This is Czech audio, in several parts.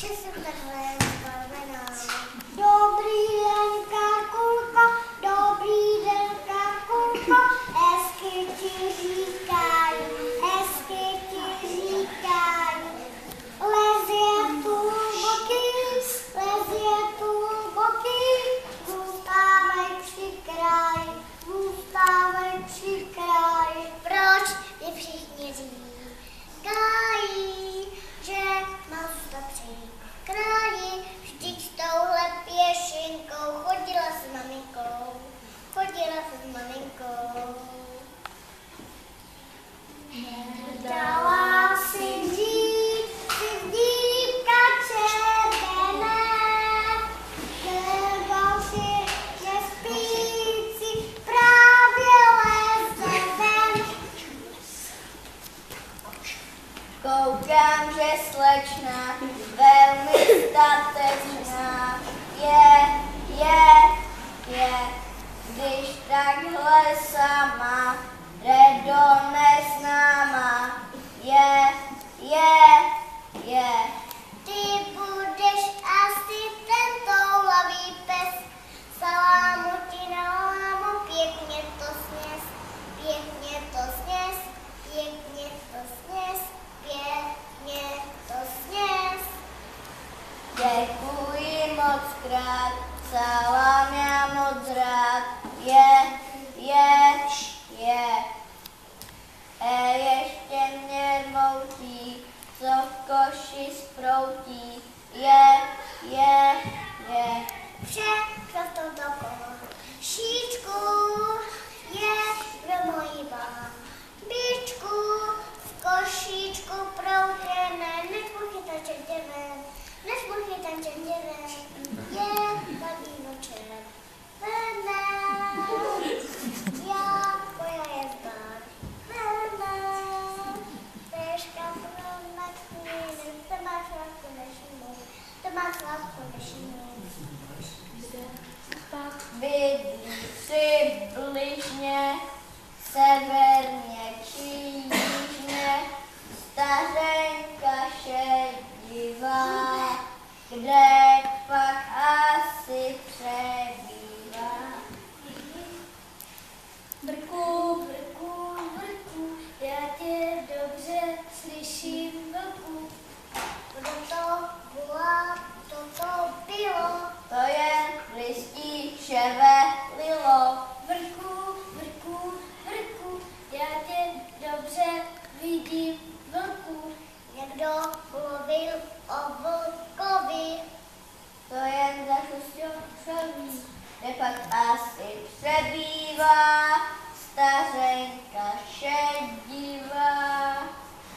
že jsem takhle zbavená. Dobrý den, Kakulko, dobrý den, Kakulko, hezky ti říkají, les je tu boky, zůstávej při kraji, proč je všichni říkají, že mám zůstat při kraji, vždyť touhle pěšinkou chodila s maminkou. Dala si dívka červené, hledal si, že spící právě leze ven. Koukám, že slečna velmi statečná je, když takhle sama jde do neznáma, je. Ty budeš asi ten toulavý pes, salámu ti nalámu, pěkně to sněz. Děkuji moc krát, salám já moc rád, je. Ještě mě rmoutí, co v koši sproutí, je. Všechno to dokola. Šíčku je pro mojí babičku, v košíčku proutěné, než pochytat čertěven, je babíno červené, jako já je zbarvené, peška pro matky, to má sladko nešimou. Vidí si bližně, severně či jižně, stařenka šedivá, kde pak asi přebývá. Brku, já tě dobře slyším, vlku. Kdo to volá, to bylo. To je listí ševelilo. Vrku, já tě dobře vidím, vlku. Někdo mluvil o vlkovi. To jen za šusťošoví, kde pak asi přebývá stařenka šedivá.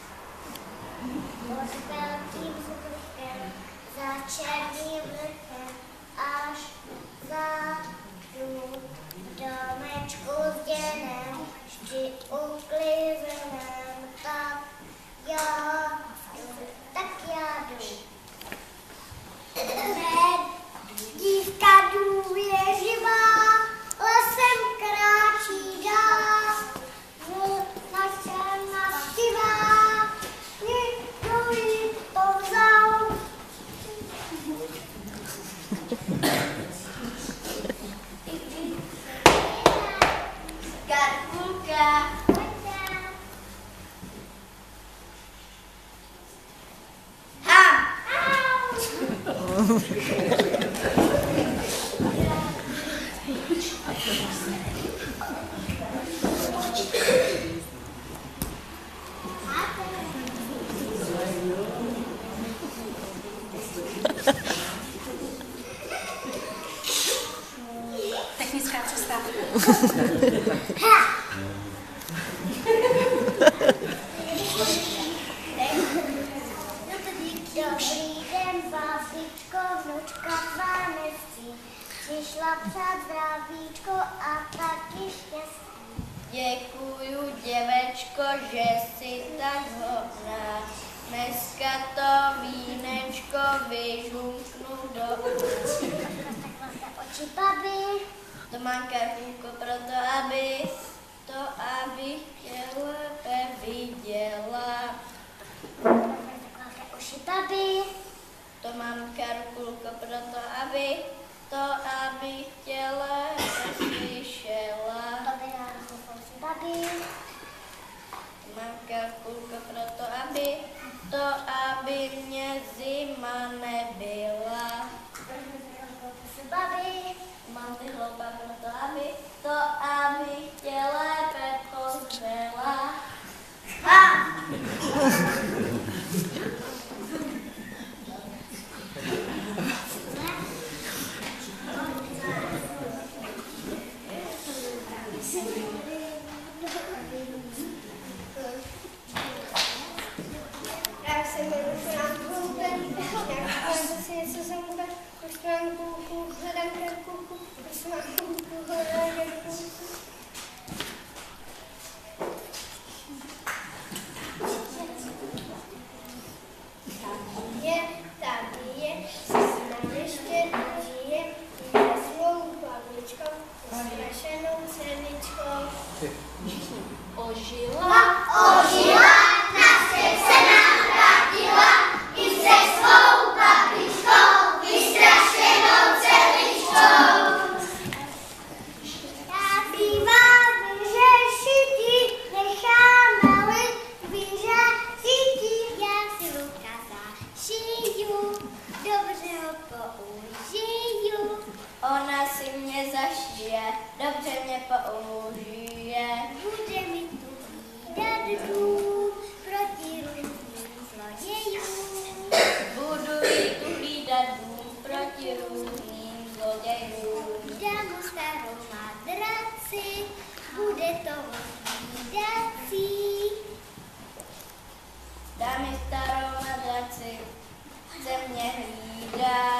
Pod velkým vzduchem, za černým vrchem, až za tu domečku zděném, vždy uklizeném, tak já jdu. Dívka důvěřivá, lesem kráčí dál, navštivá, někdo jí to vzal. Karkulka. Technická přestávka. Dobrý den, babičko, vnučka tvá nescí. Přišla přát zdravíčko a taky štěstí. Děkuju, děvečko, že jsi tak hodná. Dneska to vínečko vyžunknu do oči babi. To mám Karkulko proto, aby tě lépe viděla. Oči babi. To proto mamka rukulko, proto aby tě lépe slyšela. Mamka rukulko, proto aby mě zima nebyla. Mám ty hlouba, proto aby tě lépe pozřela. Já se jmenuji Franku, něco jsem Franku, hledám Franku, hledám Franku. Tady je, nám ještě žije, je svou babičkou, strašenou celičkou. Ožila, na svět se nám vrátila, i se svou babičkou, vystrašenou celičkou. Já bývám vyřešití, necháme lid vyřešití. Já si luka zašiju, dobře ho použiju. ona si mě zašije, dobře mě použije. Bude mi tu hlídat dům proti různým zlodějům. Budu jí tu hlídat dům proti různým zlodějům. Dám mu starou madraci, bude to hlídací. Dám mi starou madraci, chce mě hlídat.